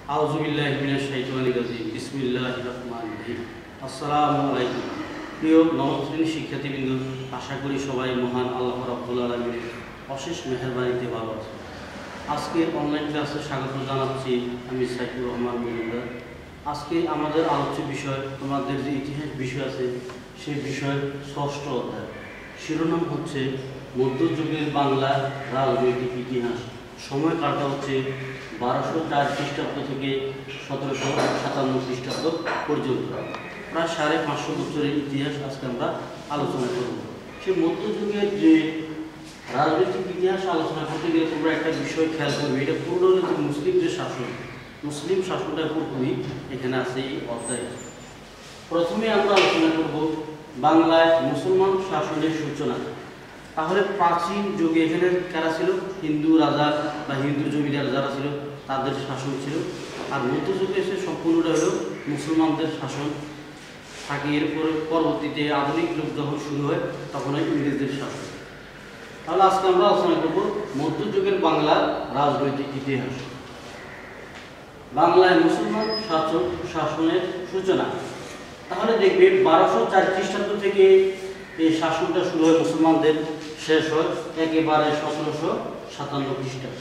আউযুবিল্লাহি মিনাশ শাইতানির রাজিম বিসমিল্লাহির রহমানির রহিম। আসসালামু আলাইকুম প্রিয় নবম শ্রেণীর শিক্ষার্থীবৃন্দ, আশা করি সবাই মহান আল্লাহ রাব্বুল আলামিনের অশেষ মেহেরবানিতে ভালো আছে। আজকে অনলাইন ক্লাসে স্বাগত জানাচ্ছি আমি সাইফুর রহমান মজুমদার। আজকে আমাদের আলোচ্য বিষয়, তোমাদের যে ইতিহাস বিষয় আছে সেই বিষয়ের ৬ষ্ঠ অধ্যায়। শিরোনাম হচ্ছে মধ্যযুগের বাংলার রাজনৈতিক ইতিহাস। সময়কালটা হচ্ছে ১২০৪ খ্রিস্টাব্দ থেকে ১৭৫৭ খ্রিস্টাব্দ পর্যন্ত। প্রায় ৫৫০ বছরের ইতিহাস আজকে আমরা আলোচনা করব। সে মধ্যযুগের যে রাজনৈতিক ইতিহাস আলোচনা করতে গেলে তোমরা একটা বিষয় খেয়াল করবে, এটা পুরো মুসলিম যে শাসন, মুসলিম শাসনটা পুরোপুরি এখানে আছে এই অধ্যায়ে। প্রথমে আমরা আলোচনা করব বাংলায় মুসলমান শাসনের সূচনা। তাহলে প্রাচীন যুগে এখানে কারা ছিল? হিন্দু রাজা বা হিন্দু জমিদার যারা ছিল তাদের শাসন ছিল। আর মধ্যযুগে এসে সম্পূর্ণটা হলো মুসলমানদের শাসন থাকে। এরপরে পরবর্তীতে আধুনিক যুগ যখন শুরু হয় তখন হয় ইংরেজদের শাসন। তাহলে আজকে আমরা আলোচনা করব মধ্যযুগের বাংলার রাজনৈতিক ইতিহাস। বাংলায় মুসলমান শাসনের সূচনা। তাহলে দেখবে ১২০৪ খ্রিস্টাব্দ থেকে এই শাসনটা শুরু হয় মুসলমানদের, শেষ হয় একেবারে ১৭৫৭ খ্রিস্টাব্দ।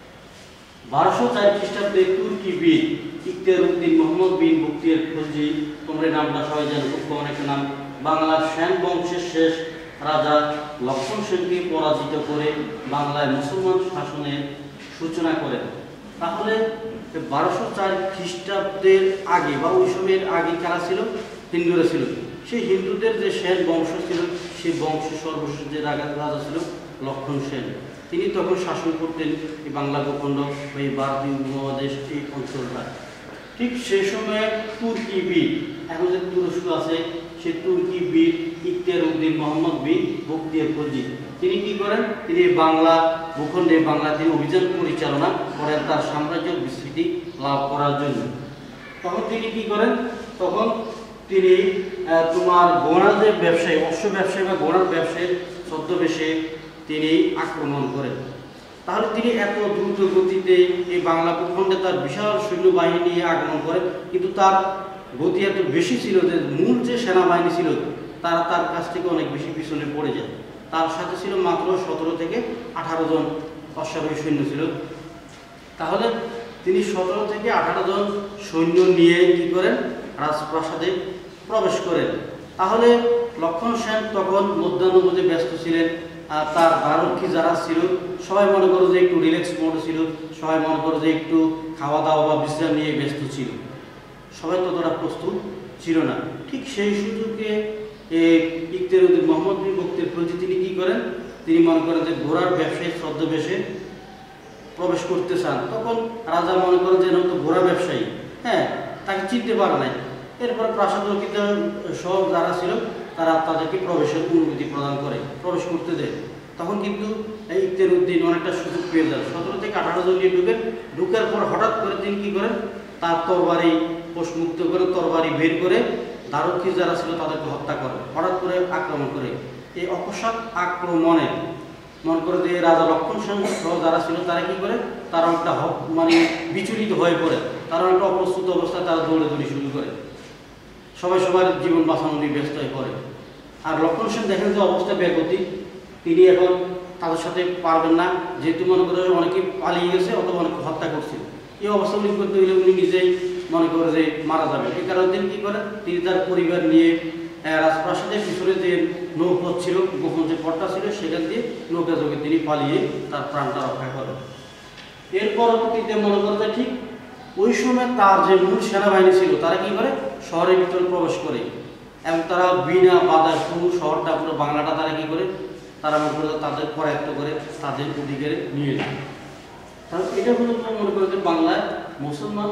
১২০৪ খ্রিস্টাব্দে তুর্কি বীর ইখতিয়ারউদ্দিন মোহাম্মদ বিন বখতিয়ার খলজি, তোমরা নামটা সবাই জানো, খুব কমন একটা নাম, বাংলার সেন বংশের শেষ রাজা লক্ষণ সেনকে পরাজিত করে বাংলায় মুসলমান শাসনের সূচনা করেন। তাহলে ১২০৪ খ্রিস্টাব্দের আগে বা ওই সময়ের আগে কারা ছিল? হিন্দুরা ছিল। সেই হিন্দুদের যে সেন বংশ ছিল, সেই বংশের সর্বশেষ যে রাজা ছিল লক্ষণ সেন। তিনি তখন শাসন করতেন এই বাংলা ভূখণ্ড, এই ভারতীয় উপমহাদেশ, এই অঞ্চলটা। ঠিক সেই সময়ে তুর্কি বীর, এখন যে তুরস্ক আছে, সেই তুর্কি বীর ইখতিয়ারউদ্দিন মোহাম্মদ বিন বখতিয়ার খলজি, তিনি কি করেন? তিনি বাংলা ভূখণ্ডে তিনি অভিযান পরিচালনা করেন তার সাম্রাজ্য বিস্তৃতি লাভ করার জন্য। তখন তিনি কি করেন? তখন তিনি তোমার গোড়ার যে ব্যবসায়ী, অশ্ব ব্যবসায়ী বা গোড়ার ব্যবসায়ীর ছদ্মবেশে তিনি আক্রমণ করেন। তাহলে তিনি এত দ্রুত গতিতে এই বাংলা ভূখণ্ডে তার বিশাল সৈন্যবাহিনী নিয়ে আগমন করেন, কিন্তু তার গতি এত বেশি ছিল যে মূল যে সেনাবাহিনী ছিল তারা তার কাছ থেকে অনেক বেশি পিছনে পড়ে যায়। তার সাথে ছিল মাত্র ১৭ থেকে ১৮ জন অশ্বারোহী সৈন্য ছিল। তাহলে তিনি ১৭ থেকে ১৮ জন সৈন্য নিয়ে কি করেন? রাজপ্রাসাদে প্রবেশ করেন। তাহলে লক্ষণ সেন তখন মধ্যাহ্নভোজে ব্যস্ত ছিলেন। তার আরক্ষী যারা ছিল সবাই মনে করো যে একটু রিল্যাক্স মোড ছিল, সবাই মনে করো যে একটু খাওয়া দাওয়া বা বিশ্রাম নিয়ে ব্যস্ত ছিল, সবাই ততটা প্রস্তুত ছিল না। ঠিক সেই সুযোগে ইখতিয়ারউদ্দিন মোহাম্মদ বিন বখতিয়ার খলজি তিনি কি করেন? তিনি মনে করেন যে ঘোড়ার ব্যবসায়ী ছদ্মবেশে প্রবেশ করতে চান। তখন রাজা মনে করেন যে নতুন ঘোড়া ব্যবসায়ী, তাকে চিনতে পারে নাই। এরপর প্রাসাদ রক্ষিত সব যারা ছিল তারা তাদেরকে প্রবেশের অনুমতি প্রদান করে, প্রবেশ করতে দেয়। তখন কিন্তু ইখতিয়ারউদ্দিন অনেকটা সুযোগ পেয়ে যান। ১৭ থেকে ১৮ জন নিয়ে ঢুকার পর হঠাৎ করে তিনি কি করেন? তার তরবারি পোষমুক্ত করে তরবারি বের করে দারক্ষী যারা ছিল তাদেরকে হত্যা করে, হঠাৎ করে আক্রমণ করে। এই অকস্মাৎ আক্রমণে মনে করে যে রাজা লক্ষণ সেন সহ যারা ছিল তারা কি করে? তারা একটা বিচলিত হয়ে পড়ে, তারা একটা অপ্রস্তুত অবস্থায় তারা দৌড়াদৌড়ি শুরু করে, সবাই সবার জীবন বাঁচানো নিয়ে ব্যস্ত হয়ে পড়ে। আর লক্ষণ সেন দেখেন যে অবস্থা বেগতি, তিনি এখন তাদের সাথে পারবেন না, যেহেতু মনে করে অনেকে পালিয়ে গেছে অথবা অনেকে হত্যা করছিল। এই অবস্থা উনি করতে গেলে উনি নিজেই মনে করে যে মারা যাবে। এই কারণে তিনি কী করেন? তিনি তার পরিবার নিয়ে রাজপ্রাসাদের পিছনে যে নৌপথ ছিল, গোপন যে পথটা ছিল, সেখান দিয়ে নৌকা যোগে তিনি পালিয়ে তার প্রাণটা রক্ষা করেন। এর পরবর্তীতে মনে করে যে ঠিক ওই সময় তার যে মূল সেনাবাহিনী ছিল তারা কি করে? শহরের ভিতরে প্রবেশ করে এবং তারা বিনা বাধায় পুরো শহরটা, পুরো বাংলাটা তারা কি করে? তারা মনে করে তাদের করায়ত্ত করে তাদের অধিকারে নিয়ে যায়। তাহলে এটা হলো মনে করে যে বাংলায় মুসলমান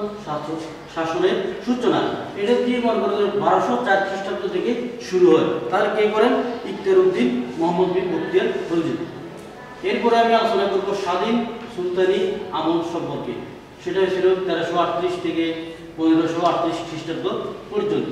শাসনের সূচনা। এটা দিয়ে মনে করে যে ১২০৪ খ্রিস্টাব্দ থেকে শুরু হয়। তাহলে কে করেন? ইখতিয়ারউদ্দিন মোহাম্মদ বিন বখতিয়ার খলজি। এরপরে আমি আলোচনা করব স্বাধীন সুলতানি আমল সম্পর্কে। সেটা ছিল ১৩৩৮ থেকে ১৫৩৮ খ্রিস্টাব্দ পর্যন্ত।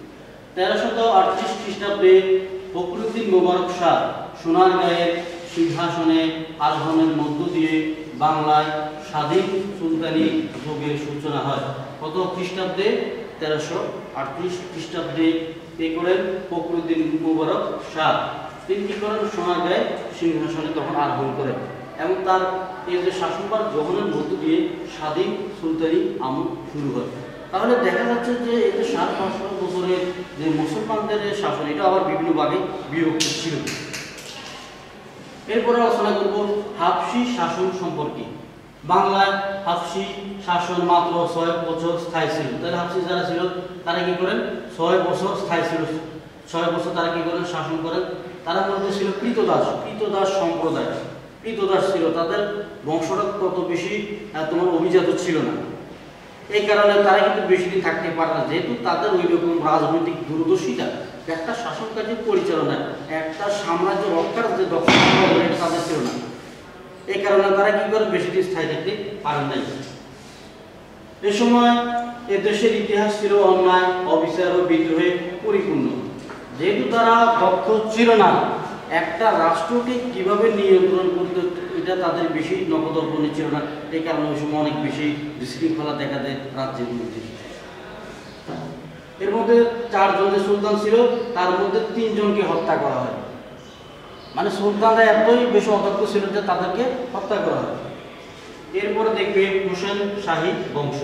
১৩৩৮ খ্রিস্টাব্দে ফখরুদ্দিন মোবারক শাহ সোনারগাঁয়ের সিংহাসনে আরোহণের মধ্য দিয়ে বাংলায় স্বাধীন সুলতানি যুগের সূচনা হয়। কত খ্রিস্টাব্দে? 1338 খ্রিস্টাব্দে কে করেন? ফখরুদ্দিন মুবারক শাহ। তিনি কি করেন? সোনারগাঁয়ে সিংহাসনে তখন আরোহণ করেন এবং তার এই যে শাসনভার গ্রহণের মধ্য দিয়ে স্বাধীন সুলতানি আমল শুরু হয়। তাহলে দেখা যাচ্ছে যে এই যে 700 বছরের যে মুসলমানদের শাসন, এটা আবার বিভিন্ন ভাগে বিভক্ত ছিল। এরপরে আলোচনা করব হাফসি শাসন সম্পর্কে। বাংলায় হাফসি শাসন মাত্র 6 বছর স্থায়ী ছিল। তাহলে হাফসি যারা ছিল তারা কি করেন? 6 বছর স্থায়ী ছিল। 6 বছর তারা কি করেন? শাসন করেন। তারা মধ্যে ছিল কৃতদাস সম্প্রদায়। কৃতদাস ছিল, তাদের বংশটা তত বেশি তোমার অভিজাত ছিল না। এই কারণে তারা কিন্তু বেশি দিন থাকতে পারে না, যেহেতু তাদের ওই রকম রাজনৈতিক দূরদর্শিতা, একটা শাসন কার্যের পরিচালনা, একটা সাম্রাজ্য রক্ষার যে দক্ষতা তাদের ছিল না। এই কারণে তারা কি করে? বেশি দিন স্থায়ী থাকতে পারেন নাই। এ সময় এ দেশের ইতিহাস ছিল অন্যায়, অবিচার ও বিদ্রোহে পরিপূর্ণ। যেহেতু তারা দক্ষ ছিল না, একটা রাষ্ট্রকে কিভাবে নিয়ন্ত্রণ করতে এটা তাদের বেশি নবদর্পণে ছিল না। এই কারণে ওই সময় অনেক বেশি বিশৃঙ্খলা দেখা দেয় রাজ্যের মধ্যে। এর মধ্যে 4 জন যে সুলতান ছিল তার মধ্যে 3 জনকে হত্যা করা হয়। মানে সুলতানরা এতই বেশি অদক্ষ ছিল যে তাদেরকে হত্যা করা হয়। এরপরে দেখবে হোসেন শাহী বংশ।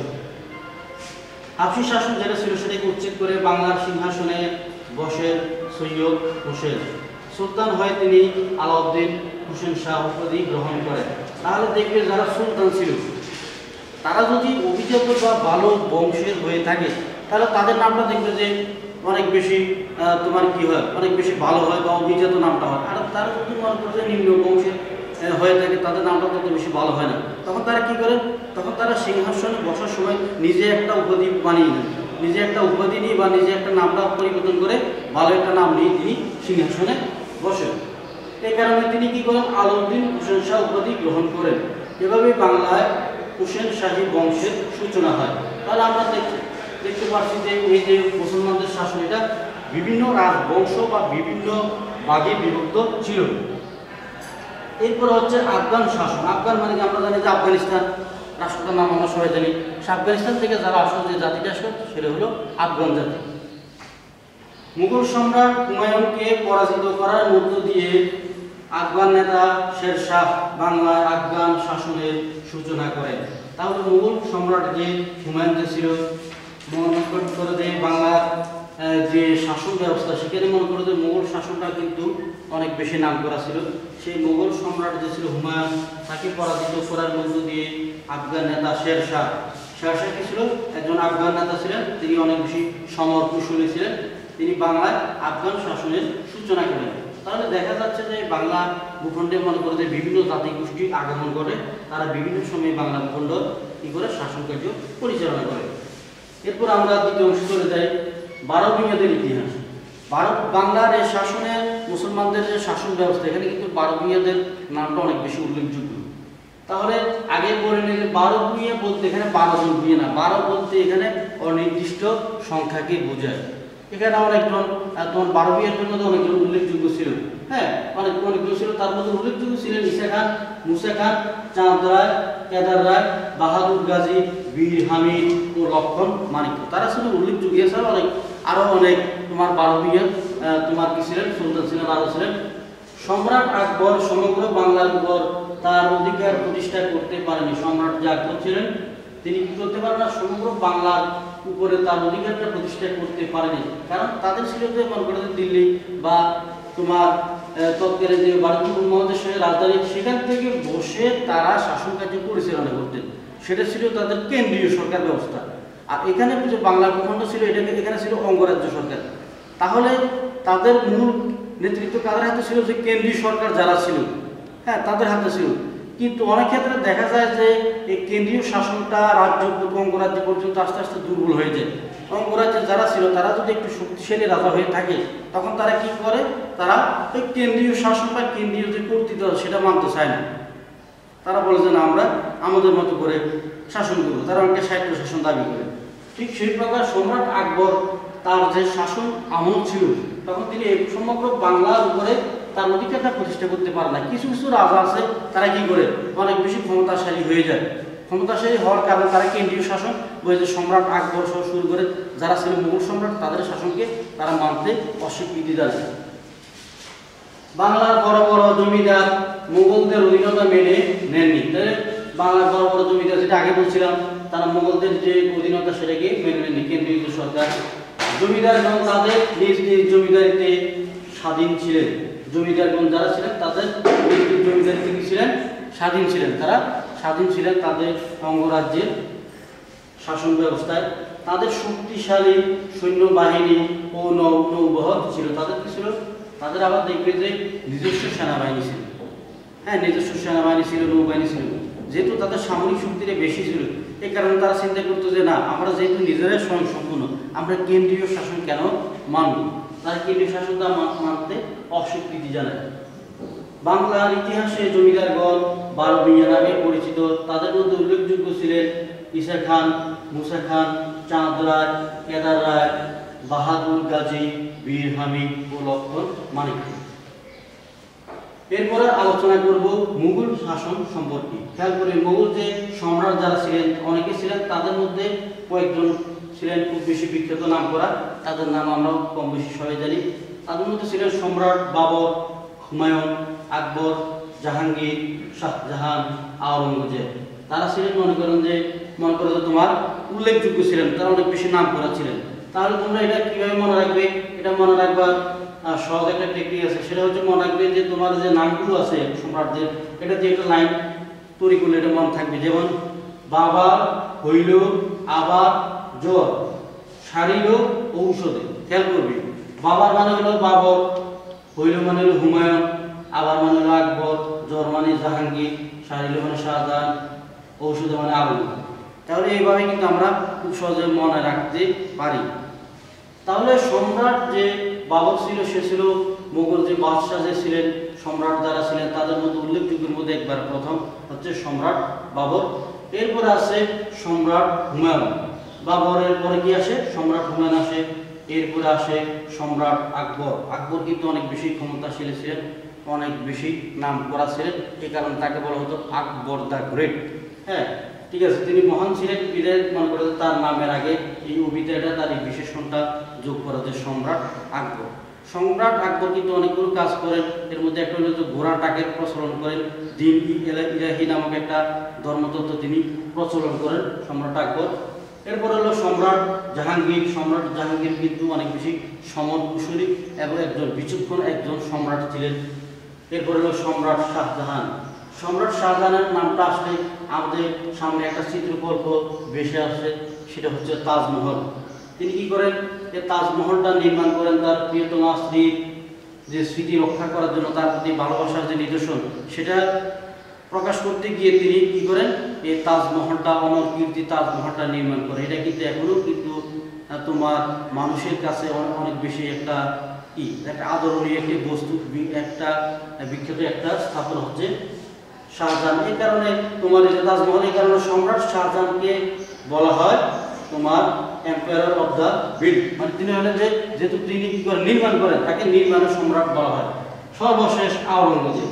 হাফসি শাসন যেটা ছিল সেটাকে উচ্ছেদ করে বাংলার সিংহাসনে বসেন সৈয়দ হোসেন। সুলতান হয় তিনি আলাউদ্দিন হোসেন শাহ উপাধি গ্রহণ করেন। তাহলে দেখবে যারা সুলতান ছিল তারা যদি অভিজাত বা ভালো বংশের হয়ে থাকে তাহলে তাদের নামটা দেখবে যে অনেক বেশি তোমার কি হয়, অনেক বেশি ভালো হয় বা অভিজাত নামটা হয়। আর তারা যদি মনে করে যে নিম্ন বংশের হয়ে থাকে তাদের নামটা তত বেশি ভালো হয় না। তখন তারা কি করেন? তখন তারা সিংহাসনে বসার সময় নিজে একটা উপাধি বানিয়ে নেন, নিজে একটা উপাধি নিয়ে বা নিজে একটা নামটা পরিবর্তন করে ভালো একটা নাম নিয়ে তিনি সিংহাসনে বসেন। এই কারণে তিনি কি করেন? আলাউদ্দিন হোসেন শাহ উপাধি গ্রহণ করেন। এভাবে বাংলায় হোসেন শাহী বংশের সূচনা হয়। তাহলে আমরা দেখতে পাচ্ছি যে এই যে মুসলমানদের শাসন এটা বিভিন্ন রাজবংশ বা বিভিন্ন ভাগে বিভক্ত ছিল। এরপরে হচ্ছে আফগান শাসন। আফগান মানে আমরা জানি যে আফগানিস্তান রাষ্ট্রটার নাম আমরা সবাই জানি। আফগানিস্তান থেকে যারা আসল যে জাতিটা আসল সেটা হলো আফগান জাতি। মুঘল সম্রাট হুমায়ুনকে পরাজিত করার মধ্য দিয়ে আফগান নেতা শের শাহ বাংলায় আফগান শাসনের সূচনা করেন। তাহলে মুঘল সম্রাট যে হুমায়ুন যে ছিল, মনে করে যে বাংলার যে শাসন ব্যবস্থা সেখানে মনে করে যে মুঘল শাসনটা কিন্তু অনেক বেশি নাম করা ছিল। সেই মুঘল সম্রাট যে ছিল হুমায়ুন, তাকে পরাজিত করার মধ্য দিয়ে আফগান নেতা শের শাহ কি ছিল? একজন আফগান নেতা ছিলেন। তিনি অনেক বেশি সমর কুশলী ছিলেন। তিনি বাংলায় আফগান শাসনের সূচনা করেন। তাহলে দেখা যাচ্ছে যে বাংলা ভূখণ্ডে মনে করে যে বিভিন্ন জাতিগোষ্ঠী আগমন করে, তারা বিভিন্ন সময়ে বাংলা ভূখণ্ড কি করে? শাসন কার্য পরিচালনা করে। এরপর আমরা দ্বিতীয় অংশ চলে যাই, 12 ভূঁইয়াদের ইতিহাস। বাংলার এই শাসনের মুসলমানদের যে শাসন ব্যবস্থা, এখানে কিন্তু 12 ভূঁইয়াদের নামটা অনেক বেশি উল্লেখযোগ্য। তাহলে আগে বলে নিলে 12 ভূঁইয়া বলতে এখানে 12 জন ভূঁইয়া না, 12 বলতে এখানে অনির্দিষ্ট সংখ্যাকে বোঝায়। এখানে অনেকজন তোমার 12 ভূঁইয়ার জন্য অনেকজন উল্লেখযোগ্য ছিল। হ্যাঁ, অনেকগুলো ছিল। তার মধ্যে উল্লেখযোগ্য ছিলেন ঈসা খান, মুসা খান, চাঁদ রায়, কেদার রায়, বাহাদুর গাজী, বীর হামিদ ও লক্ষণ মানিক্য। তারা ছিল উল্লেখযোগ্য। এছাড়া আরো অনেক তোমার 12 ভূঁইয়া তোমার কি ছিলেন? সুলতান ছিলেন, আরো ছিলেন। সম্রাট আকবর সমগ্র বাংলার উপর তার অধিকার প্রতিষ্ঠা করতে পারেনি। সম্রাট যে আকবর ছিলেন তিনি কি করতে পারেন না? সমগ্র বাংলার উপরে তার অধিকারটা প্রতিষ্ঠা করতে পারেনি। কারণ তাদের ছিল যে মনে করে দিল্লি বা তোমার তৎকালীন যে ভারতীয় মহাদেশের রাজধানী, সেখান থেকে বসে তারা শাসন কার্য পরিচালনা করতেন। সেটা ছিল তাদের কেন্দ্রীয় সরকার ব্যবস্থা। আর এখানে যে বাংলা ভূখণ্ড ছিল এখানে ছিল অঙ্গরাজ্য সরকার। তাহলে তাদের মূল নেতৃত্ব কাদের হাতে ছিল? যে কেন্দ্রীয় সরকার যারা ছিল, হ্যাঁ, তাদের হাতে ছিল। কিন্তু অনেক ক্ষেত্রে দেখা যায় যে এই কেন্দ্রীয় শাসনটা রাজ্য অঙ্গরাজ্য পর্যন্ত আস্তে আস্তে দুর্বল হয়ে যায়। অঙ্গরাজ্যে যারা ছিল তারা যদি একটু শক্তিশালী রাজা হয়ে থাকে তখন তারা কি করে? তারা এই কেন্দ্রীয় শাসন বা কেন্দ্রীয় যে কর্তৃত্ব সেটা মানতে চায় না। তারা বলে যে না, আমরা আমাদের মতো করে শাসন করবো। তারা অনেকে স্বায়ত্ত শাসন দাবি করে। ঠিক সেই প্রকার সম্রাট আকবর তার যে শাসন আমল ছিল তখন তিনি সমগ্র বাংলার উপরে তার অধিকারটা প্রতিষ্ঠা করতে পারে না। কিছু কিছু রাজা আছে তারা কি করে অনেক বেশি ক্ষমতাশালী হয়ে যায়। ক্ষমতাশালী হওয়ার কারণে তারা কেন্দ্রীয় শাসন ওই যে সম্রাট আকবর সহ শুরু করে যারা ছিল মুঘল সম্রাট তাদের শাসনকে তারা মানতে অস্বীকৃতি জানায়। বাংলার বড় বড় জমিদার মুঘলদের অধীনতা মেনে নেননি। বাংলার বড় বড় জমিদার যেটা আগে বলছিলাম তারা মুঘলদের যে অধীনতা সেটাকে মেনে নেননি কেন্দ্রীয় সরকার। জমিদারগণ তাদের নিজ নিজ জমিদারিতে স্বাধীন ছিলেন। জমিদারগণ যারা ছিলেন তাদের নিজ নিজ জমিদারিতে কি ছিলেন? স্বাধীন ছিলেন। তারা স্বাধীন ছিলেন তাদের অঙ্গরাজ্যের শাসন ব্যবস্থায়। তাদের শক্তিশালী সৈন্যবাহিনী ও নৌবহর ছিল। তাদের কি ছিল? তাদের আবার দেখবে যে নিজস্ব সেনাবাহিনী ছিল। হ্যাঁ, নিজস্ব সেনাবাহিনী ছিল, নৌবাহিনী ছিল। যেহেতু তাদের সামরিক শক্তিটা বেশি ছিল এই কারণে তারা চিন্তা করতো যে না, আমরা যেহেতু নিজেরাই স্বয়ংসম্পূর্ণ আমরা কেন্দ্রীয় শাসন কেন মানব। তারা কেন্দ্রীয় শাসনটা মানতে অস্বীকৃতি জানায়। বাংলার ইতিহাসে জমিদারগণ 12 ভূঁইয়া নামে পরিচিত। তাদের মধ্যে উল্লেখযোগ্য ছিলেন ঈসা খান, মুসা খান, চাঁদ রায়, কেদার রায়, বাহাদুর গাজী, বীর হামিদ ও লক্ষণ মানিক। এরপরে আলোচনা করব মুঘল শাসন সম্পর্কে। খেয়াল করে মুঘল যে সম্রাট যারা ছিলেন অনেকে ছিলেন, তাদের মধ্যে কয়েকজন ছিলেন খুব বেশি বিখ্যাত নাম করা, তাদের নাম আমরা কম বেশি সবাই জানি। তাদের মধ্যে ছিলেন সম্রাট বাবর, হুমায়ুন, আকবর, জাহাঙ্গীর, শাহজাহান, আওরঙ্গজেব। তারা ছিলেন মনে করো যে তোমার উল্লেখযোগ্য ছিলেন, তারা অনেক বেশি নাম করা ছিলেন। তাহলে তোমরা এটা কিভাবে মনে রাখবে? এটা মনে রাখবা সহজ একটা টেকনিক আছে, সেটা হচ্ছে মনে রাখবে যে তোমার যে নামগুলো আছে সম্রাটদের এটা যে একটা লাইন তৈরি করলে এটা মনে থাকবে। যেমন বাবা হইল আবার জ্বর, সারিল ঔষধে। খেয়াল করবি, বাবার মানে হলো বাবর, হইল মানে হলো হুমায়ুন, আবার মানে হলো আকবর, জ্বর মানে জাহাঙ্গীর, সারিল মানে শাহজাহান, ঔষধে মানে আওরঙ্গজেব। তাহলে এইভাবে কিন্তু আমরা খুব সহজে মনে রাখতে পারি। তাহলে সম্রাট যে বাবর ছিল সে ছিল মুঘল যে বাদশাহ যে ছিলেন সম্রাট যারা ছিলেন তাদের মধ্যে উল্লেখযোগ্যের মধ্যে একবার প্রথম হচ্ছে সম্রাট বাবর। এরপরে আসে সম্রাট হুমায়ুন। বাবরের পরে কি আসে? সম্রাট হুমায়ুন আসে। এরপরে আসে সম্রাট আকবর। আকবর কিন্তু অনেক বেশি ক্ষমতাশীল ছিলেন, অনেক বেশি নাম করা ছিলেন, এই কারণে তাকে বলা হতো আকবর দ্য গ্রেট। হ্যাঁ, ঠিক আছে, তিনি মহান ছিলেন বিদায় মনে করে তার নামের আগে এই অভিধাটা তার এই বিশেষণটা যোগ করা যে সম্রাট আকবর। সম্রাট আকবর কিন্তু অনেকগুলো কাজ করেন। এর মধ্যে একটা হলো যে ঘোড়া টাকের প্রচলন করেন, দিন ইলাহি নামক একটা ধর্মতত্ত্ব তিনি প্রচলন করেন সম্রাট আকবর। এরপর হলো সম্রাট জাহাঙ্গীর। সম্রাট জাহাঙ্গীর কিন্তু অনেক বেশি সমর কুশলী এবং একজন বিচক্ষণ একজন সম্রাট ছিলেন। এরপর হলো সম্রাট শাহজাহান। সম্রাট শাহজাহানের নামটা আসলে আমাদের সামনে একটা চিত্রকল্প ভেসে আসে, সেটা হচ্ছে তাজমহল। তিনি কি করেন? এই তাজমহলটা নির্মাণ করেন তার প্রিয়তমা স্ত্রীর যে স্মৃতি রক্ষা করার জন্য, তার প্রতি ভালোবাসার যে নিদর্শন সেটা প্রকাশ করতে গিয়ে তিনি কি করেন? এই তাজমহলটা, অমর কীর্তি তাজমহলটা নির্মাণ করে। এটা কিন্তু এখনো কিন্তু তোমার মানুষের কাছে অনেক বেশি একটা একটা আদরণীয় একটি বস্তু, একটা বিখ্যাত একটা স্থাপনা হচ্ছে শাহজাহান। এই কারণে তোমার এই তাজমহল, এই কারণে সম্রাট শাহজাহানকে বলা হয় তোমার এম্পায়ার অফ দ্য বিল্ড। মানে তিনি হলেন যেহেতু তিনি কি করে নির্মাণ করেন তাকে নির্মাণের সম্রাট বলা হয়। সর্বশেষ আওরঙ্গজেব।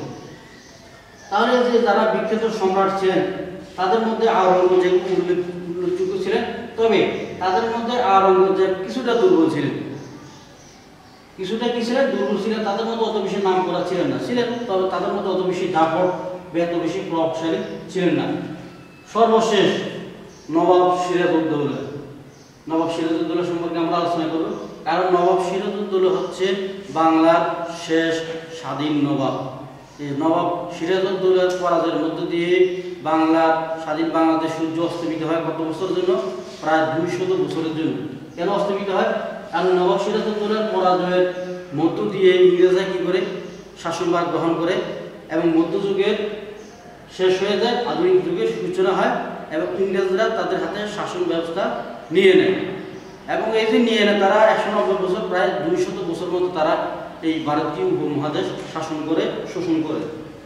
তাহলে যে যারা বিখ্যাত সম্রাট ছিলেন তাদের মধ্যে আওরঙ্গজেব উল্লেখযোগ্য ছিলেন, তবে তাদের মধ্যে আওরঙ্গজেব কিছুটা দুর্বল ছিলেন। কিছুটা কি ছিলেন? দুর্বল ছিলেন। তাদের মধ্যে অত বেশি নাম করা ছিলেন না, ছিলেন তবে তাদের মধ্যে অত বেশি দাপট এত বেশি প্রভাবশালী ছিলেন না। সর্বশেষ নবাব সিরাজউদ্দৌলা। নবাব সিরাজউদ্দৌলা সম্পর্কে আমরা আলোচনা করব, কারণ নবাব সিরাজউদ্দৌলা হচ্ছে বাংলার শেষ স্বাধীন নবাব। এই নবাব সিরাজউদ্দৌলার পরাজয়ের মধ্য দিয়ে বাংলার স্বাধীন বাংলাদেশ সূর্য অস্তমিত হয় কত বছরের জন্য? প্রায় 200 বছরের জন্য। কেন অস্তমিত হয়? কারণ নবাব সিরাজউদ্দৌলার পরাজয়ের মধ্য দিয়ে ইংরেজরা কি করে শাসনভার গ্রহণ করে এবং মধ্যযুগের শেষ হয়ে যায়, আধুনিক যুগের সূচনা হয় এবং ইংরেজরা তাদের হাতে শাসন ব্যবস্থা নিয়ে নেয়। এবং এই যে নিয়ে নেয় তারা 190 বছর, প্রায় 200 বছর মতো তারা এই ভারতীয় উপমহাদেশ শাসন করে, শোষণ করে।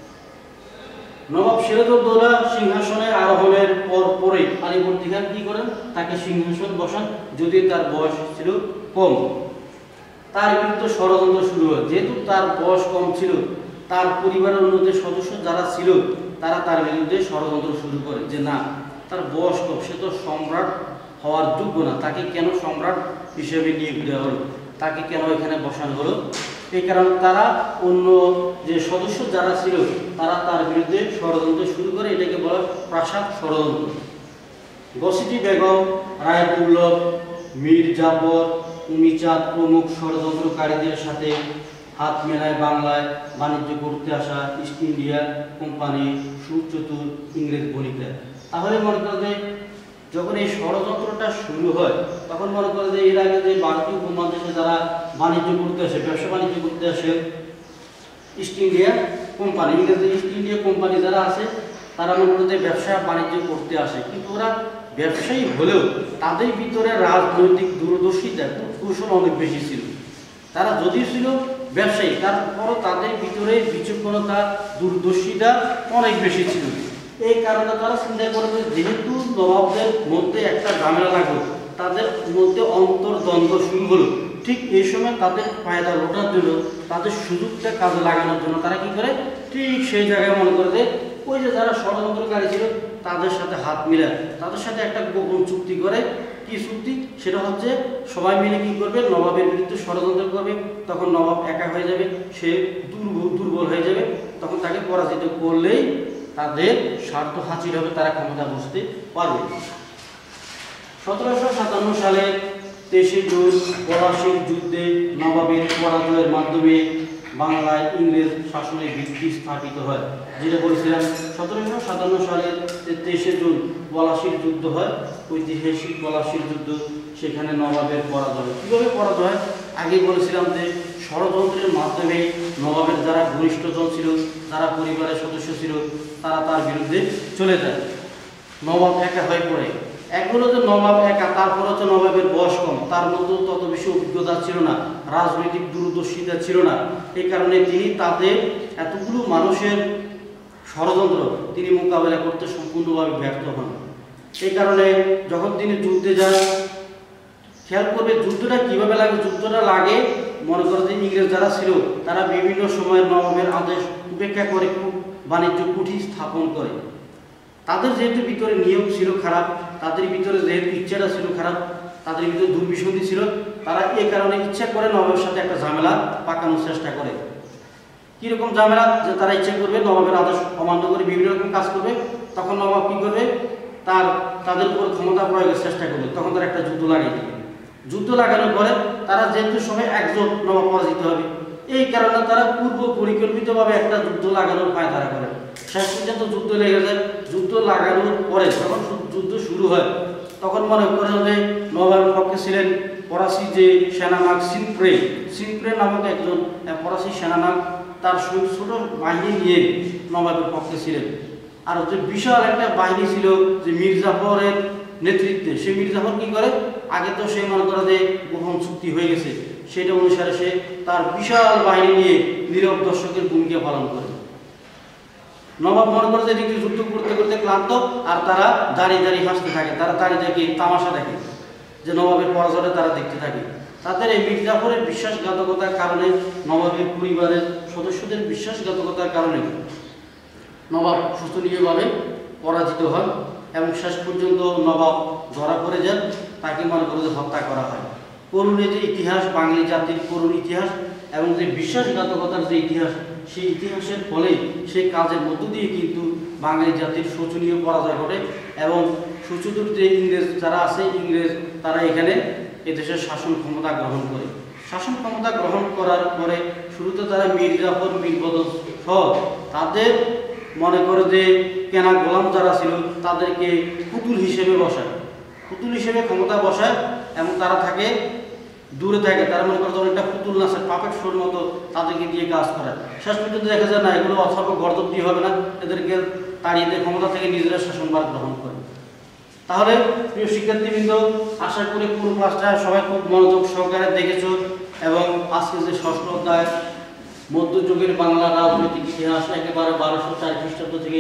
নবাব সিরাজউদ্দৌলা সিংহাসনে আরোহণের পরে আলীবর্দী খান কি করেন? তাকে সিংহাসন বসান, যদি তার বয়স ছিল কম। তার বিরুদ্ধে ষড়যন্ত্র শুরু হয়। যেহেতু তার বয়স কম ছিল, তার পরিবারের অন্যদের সদস্য যারা ছিল তারা তার বিরুদ্ধে ষড়যন্ত্র শুরু করে যে না, তার বয়স কম, সে তো সম্রাট হওয়ার যোগ্য না, তাকে কেন সম্রাট হিসেবে নিয়োগ দেওয়া হলো, তাকে কেন এখানে বসানো হলো। এই কারণে তারা অন্য যে সদস্য যারা ছিল তারা তার বিরুদ্ধে ষড়যন্ত্র শুরু করে, এটাকে বলা প্রাসাদ ষড়যন্ত্র। গসিটি বেগম, রায়দুল্লভ, মীর জাফর, উমিচাঁদ প্রমুখ ষড়যন্ত্রকারীদের সাথে হাত মেলায় বাংলায় বাণিজ্য করতে আসা ইস্ট ইন্ডিয়া কোম্পানি সুচতুর ইংরেজ বণিকরা। তাহলে মনে করা যায় যখন এই ষড়যন্ত্রটা শুরু হয় তখন মনে করা যায় এর আগে যে ভারতীয় উপমহাদেশে যারা বাণিজ্য করতে আসে, ব্যবসা বাণিজ্য করতে আসে, ইস্ট ইন্ডিয়া কোম্পানি, ইংরেজি ইস্ট ইন্ডিয়া কোম্পানি যারা আছে তারা মনে করে যে ব্যবসা বাণিজ্য করতে আসে, কিন্তু ওরা ব্যবসায়ী হলেও তাদের ভিতরে রাজনৈতিক দূরদর্শিতা কৌশল অনেক বেশি ছিল। তারা যদিও ছিল ব্যবসায়ী, তারপরও তাদের ভিতরে বিচক্ষণতা দূরদর্শিতা অনেক বেশি ছিল। এই কারণে তারা চিন্তা করবে যেহেতু নবাবদের মধ্যে একটা ঝামেলা লাগলো, তাদের মধ্যে অন্তর্দ্বন্দ্ব শুরু হলো, ঠিক এই সময় তাদের ফায়দা লোটার জন্য, তাদের সুযোগটা কাজে লাগানোর জন্য তারা কি করে, ঠিক সেই জায়গায় মনে করে যে ওই যে যারা ষড়যন্ত্রকারী ছিল তাদের সাথে হাত মিলায়, তাদের সাথে একটা গোপন চুক্তি করে। কি চুক্তি? সেটা হচ্ছে সবাই মিলে কি করবে, নবাবের বিরুদ্ধে ষড়যন্ত্র করবে। তখন নবাব একা হয়ে যাবে, সে দুর্বল হয়ে যাবে, তখন তাকে পরাজিত করলেই তাদের স্বার্থ হাসিল হবে, তারা ক্ষমতা বসতে পারবে। 1757 সালে 23 জুন পলাশীর যুদ্ধে নবাবের পরাজয়ের মাধ্যমে বাংলায় ইংরেজ শাসনের ভিত্তি স্থাপিত হয়। যেটা বলেছিলাম 1757 সালের 23 জুন পলাশীর যুদ্ধ হয়, ঐতিহাসিক পলাশীর যুদ্ধ। সেখানে নবাবের পরাজয়। কীভাবে পরাজয় হয়? আগে বলেছিলাম যে ষড়যন্ত্রের মাধ্যমে নবাবের যারা ঘনিষ্ঠজন ছিল, যারা পরিবারের সদস্য ছিল, তারা তার বিরুদ্ধে চলে যায়, নবাব একা হয়ে পড়ে। এক হলো যে নবাব একা, তারপর হচ্ছে নবাবের বয়স কম, তার মধ্যে তত বেশি অভিজ্ঞতা ছিল না, রাজনৈতিক দূরদর্শিতা ছিল না। এই কারণে তিনি তাদের এতগুলো মানুষের ষড়যন্ত্র তিনি মোকাবেলা করতে সম্পূর্ণভাবে ব্যর্থ হন। এই কারণে যখন তিনি যুদ্ধে যান, খেয়াল করবে যুদ্ধটা কিভাবে লাগে। যুদ্ধটা লাগে মনে করে যে ইংরেজ যারা ছিল তারা বিভিন্ন সময় নবাবের আদেশ উপেক্ষা করে বাণিজ্য কুঠি স্থাপন করে। তাদের যেহেতু ভিতরে নিয়ম ছিল খারাপ, তাদের ভিতরে যেহেতু ইচ্ছাটা ছিল খারাপ, তাদের ভিতরে দুর্বিসন্ধি ছিল, তারা এই কারণে ইচ্ছা করে নবাবের সাথে একটা ঝামেলা পাকানোর চেষ্টা করে। কীরকম ঝামেলা? যে তারা ইচ্ছা করবে নবাবের আদেশ অমান্য করে বিভিন্ন রকম কাজ করবে, তখন নবাব কী করবে, তাদের উপর ক্ষমতা প্রয়োগের চেষ্টা করবে, তখন তারা একটা যুদ্ধ লাগিয়ে দেবে। যুদ্ধ লাগানোর পরে তারা যেহেতু সময় একজোট নবাব পরাজিত হবে, এই কারণে তারা পূর্ব পরিকল্পিতভাবে একটা যুদ্ধ লাগানোর পায়তারা করে। শেষ পর্যন্ত যুদ্ধ লেগে যায়। যুদ্ধ লাগানোর পরে যখন যুদ্ধ শুরু হয় তখন মনে করা যে নবাবের পক্ষে ছিলেন ফরাসি যে সেনানায়ক সিনপ্রে নামক একজন ফরাসি সেনানায়ক, তার ছোট বাহিনী নিয়ে নবাবের পক্ষে ছিলেন। আর হচ্ছে বিশাল একটা বাহিনী ছিল যে মীর জাফরের নেতৃত্বে। সে মীর জাফর কী করে, আগে তো সে মনে করে যে গোপন চুক্তি হয়ে গেছে, সেটা অনুসারে সে তার বিশাল বাহিনী নিয়ে নীরব দর্শকের ভূমিকা পালন করে। নবাব মনে করে যে এদিকে যুদ্ধ করতে করতে ক্লান্ত, আর তারা দাঁড়িয়ে দাঁড়িয়ে হাসতে থাকে, তারা দাঁড়িয়ে দেখে তামাশা দেখে যে নবাবের পরাজয়টা তারা দেখতে থাকে। তাদের এই মীর জাফরের বিশ্বাসঘাতকতার কারণে, নবাবের পরিবারের সদস্যদের বিশ্বাসঘাতকতার কারণে নবাব শোচনীয়ভাবে পরাজিত হন এবং শেষ পর্যন্ত নবাব ধরা পড়ে যান, তাকে মনে করে যে হত্যা করা হয়। করুণ যে ইতিহাস, বাঙালি জাতির করুণ ইতিহাস এবং যে বিশ্বাসঘাতকতার যে ইতিহাস, সেই ইতিহাসের ফলে সেই কাজের মধ্য দিয়ে কিন্তু বাঙালি জাতির শোচনীয় পরাজয় ঘটে এবং সুচতুর যে ইংরেজ যারা আছে, ইংরেজ তারা এখানে এদেশের শাসন ক্ষমতা গ্রহণ করে। শাসন ক্ষমতা গ্রহণ করার পরে শুরুতে তারা মীর জাফর, মীর বদর সহ তাদের মনে করে যে কেনা গোলাম যারা ছিল তাদেরকে পুতুল হিসেবে বসায়, পুতুল হিসেবে ক্ষমতা বসায় এবং তারা থাকে দূরে থাকে। তারা মনে করে অনেকটা পুতুল নাচের পাপেট শোর মতো তাদেরকে দিয়ে কাজ করে। শেষ পর্যন্ত দেখা যায় না, এগুলো অথর্ব গর্দব দিয়ে হবে না, এদেরকে তাড়িয়ে দিয়ে ক্ষমতা থেকে নিজেরা শাসনভার গ্রহণ করে। তাহলে প্রিয় শিক্ষার্থীবৃন্দ, আশা করি পুরো ক্লাসটা সবাই খুব মনোযোগ সহকারে দেখেছো এবং আজকে যে ষষ্ঠ অধ্যায় মধ্যযুগের বাংলা রাজনৈতিক ইতিহাস একেবারে 1204 খ্রিস্টাব্দ থেকে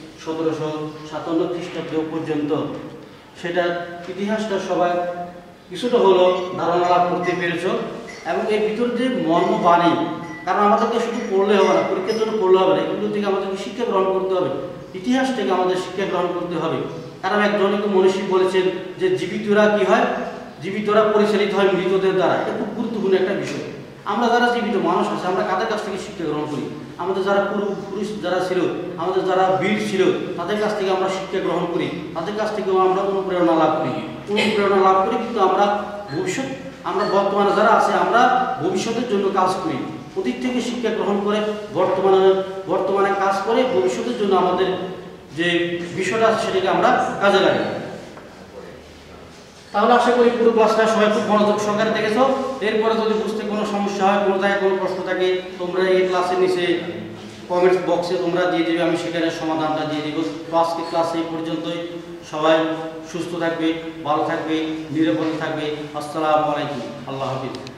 1757 খ্রিস্টাব্দ পর্যন্ত, সেটা ইতিহাসটা সবাই কিছুটা হলো ধারণা লাভ করতে পেরেছ। এবং এর ভিতরে যে মর্ম বাণী, কারণ আমাদেরকে শুধু পড়লে হবে না, পরীক্ষার জন্য পড়লে হবে না, এগুলো থেকে আমাদেরকে শিক্ষা গ্রহণ করতে হবে, ইতিহাস থেকে আমাদের শিক্ষা গ্রহণ করতে হবে। কারণ একজন মনীষী বলেছেন যে জীবিতরা কি হয়, জীবিতরা পরিচালিত হয় মৃতদের দ্বারা। এটা খুব গুরুত্বপূর্ণ একটা বিষয়। আমরা যারা জীবিত মানুষ আছে, আমরা কাদের কাছ থেকে শিক্ষা গ্রহণ করি? আমাদের যারা পূর্বপুরুষ যারা ছিল, আমাদের যারা বীর ছিল, তাদের কাছ থেকে আমরা শিক্ষা গ্রহণ করি, তাদের কাছ থেকেও আমরা অনুপ্রেরণা লাভ করি। অনুপ্রেরণা লাভ করি কিন্তু আমরা ভবিষ্যৎ, আমরা বর্তমানে যারা আছে আমরা ভবিষ্যতের জন্য কাজ করি। অতীত থেকে শিক্ষা গ্রহণ করে বর্তমানে কাজ করে ভবিষ্যতের জন্য আমাদের যে বিষয়টা আছে সেটাকে আমরা কাজে লাগাই। তাহলে আশা করি পুরো ক্লাসটা সবাই খুব মনোযোগ সহকারে দেখেছো। এরপরে যদি বুঝতে কোনো সমস্যা হয়, কোনো জায়গায় কোনো প্রশ্ন থাকে, তোমরা এই ক্লাসের নিচে কমেন্টস বক্সে তোমরা দিয়ে দেবে, আমি সেখানে সমাধানটা দিয়ে দিব। তো আজকে ক্লাস এই পর্যন্তই। সবাই সুস্থ থাকবে, ভালো থাকবে, নিরাপদে থাকবে। আসসালামু আলাইকুম, আল্লাহ হাফিজ।